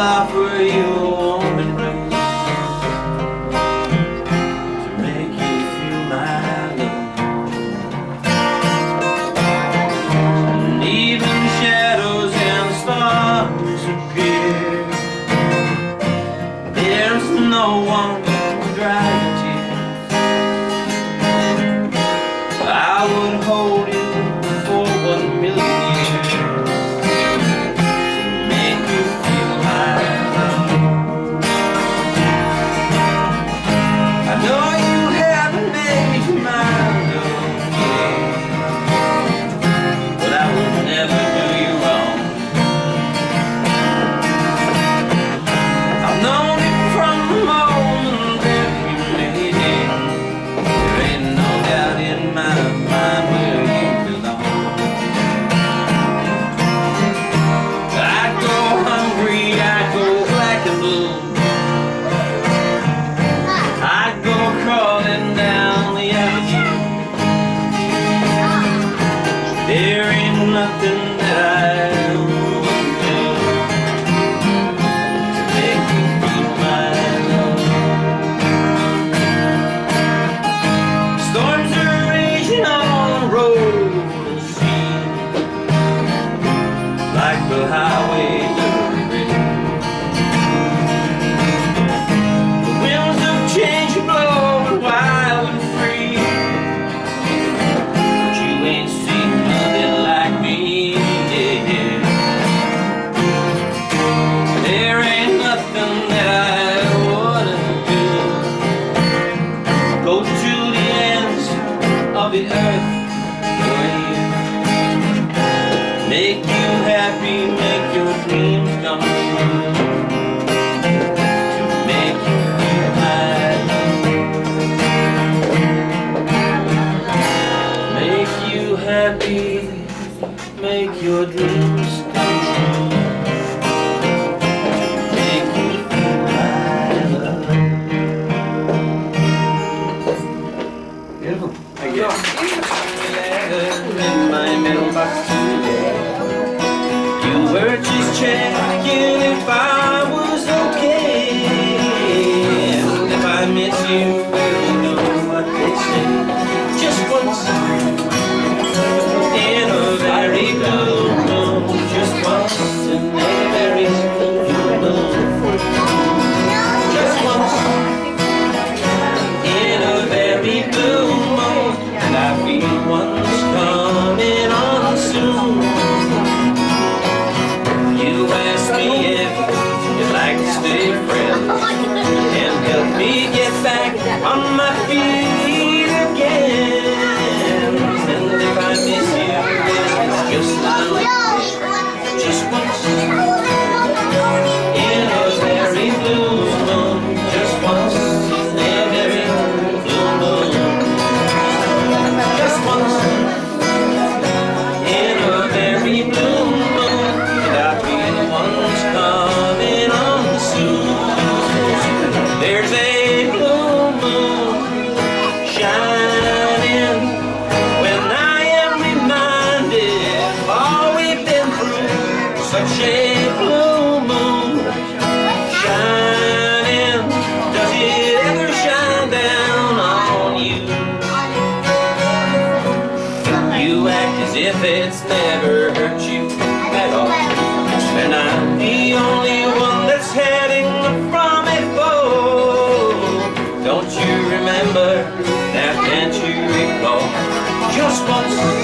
offer you a warm embrace to make you feel my love. And even shadows and stars appear. There's no one to dry your tears. I would hold you for 1,000,000 years to make you feel my love. I know you haven't made your mind up yet, but I would never do you wrong. I've known it from the moment that we made it. There ain't no doubt in my mind where you belong. I go hungry, I go black and blue. I go crawling down the avenue. There ain't nothing that I wouldn't do to make you feel my love. Storms are raging on the road and sea, like the highways of regret. The winds of change are blowing wild and free, but you ain't seen nothing like me yet. There ain't nothing that I wouldn't do. Go to the ends of the earth for you. Make you happy, make your dreams come true. To make you feel my love. Make you happy, make your dreams come true. To make you feel my love. Beautiful. Thank you. In my mailbox today, you were just checking if I was okay. And if I miss you, well, you know what they say. Just once in a very blue moon. Just once in a very blue moon. Just once in a very blue moon. And I feel one's coming on soon. You asked me if you'd like to stay friends and help me get back on my feet again. And if I miss you, then it's just a little bit. Just once in a very blue moon. Just once in a very blue moon. Just once in a very blue moon. And I feel one's coming on soon. There's a blue moon shining when I am reminded of all we've been through. Such a blue moon shining. Does it ever shine down on you? You act as if it's never hurt you at all, and I'm the only one that's heading from a foe. Don't you remember? Now can't you recall? Just once